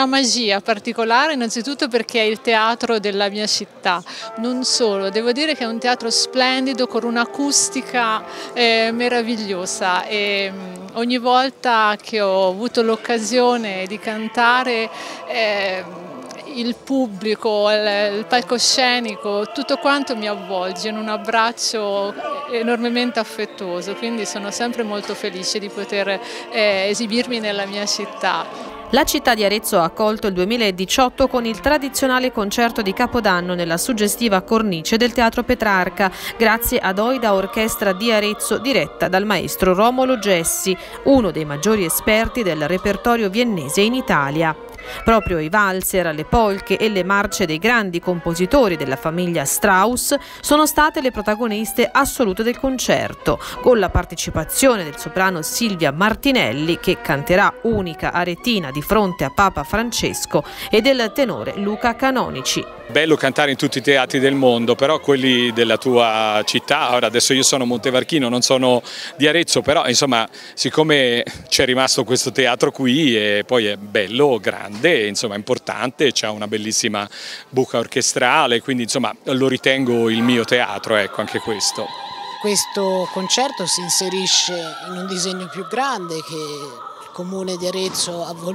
una magia particolare, innanzitutto perché è il teatro della mia città, non solo, devo dire che è un teatro splendido con un'acustica meravigliosa e ogni volta che ho avuto l'occasione di cantare il pubblico, il palcoscenico, tutto quanto mi avvolge in un abbraccio enormemente affettuoso, quindi sono sempre molto felice di poter esibirmi nella mia città. La città di Arezzo ha accolto il 2018 con il tradizionale concerto di Capodanno nella suggestiva cornice del Teatro Petrarca, grazie ad Oida Orchestra di Arezzo diretta dal maestro Romolo Gessi, uno dei maggiori esperti del repertorio viennese in Italia. Proprio i valzer, le polche e le marce dei grandi compositori della famiglia Strauss sono state le protagoniste assolute del concerto, con la partecipazione del soprano Silvia Martinelli, che canterà unica aretina di fronte a Papa Francesco, e del tenore Luca Canonici. Bello cantare in tutti i teatri del mondo, però quelli della tua città, ora adesso io sono montevarchino, non sono di Arezzo, però insomma siccome c'è rimasto questo teatro qui e poi è bello, grande, insomma importante, c'ha una bellissima buca orchestrale, quindi insomma lo ritengo il mio teatro, ecco, anche questo. Questo concerto si inserisce in un disegno più grande che il Comune di Arezzo ha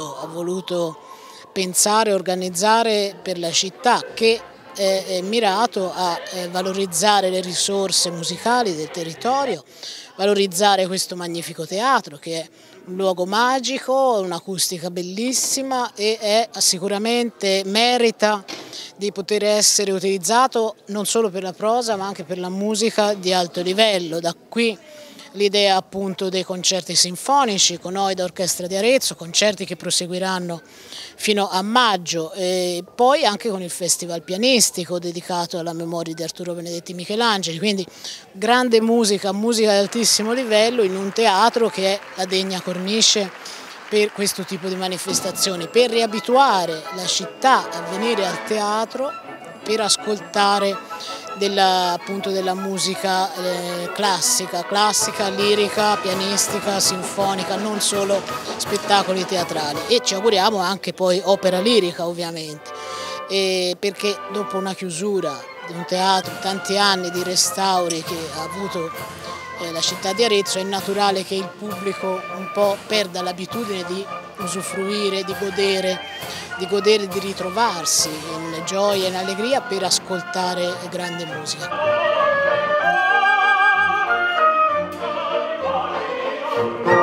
voluto pensare e organizzare per la città, che è mirato a valorizzare le risorse musicali del territorio, valorizzare questo magnifico teatro che è un luogo magico, un'acustica bellissima e sicuramente merita di poter essere utilizzato non solo per la prosa ma anche per la musica di alto livello. Da qui l'idea appunto dei concerti sinfonici con Oida Orchestra di Arezzo, concerti che proseguiranno fino a maggio, e poi anche con il Festival Pianistico dedicato alla memoria di Arturo Benedetti Michelangeli, quindi grande musica, musica di altissimo livello in un teatro che è la degna cornice per questo tipo di manifestazioni, per riabituare la città a venire al teatro, per ascoltare appunto della musica classica, lirica, pianistica, sinfonica, non solo spettacoli teatrali, e ci auguriamo anche poi opera lirica ovviamente, perché dopo una chiusura di un teatro, tanti anni di restauri che ha avuto la città di Arezzo, è naturale che il pubblico un po' perda l'abitudine di usufruire, di godere, di ritrovarsi in gioia e in allegria per ascoltare grande musica.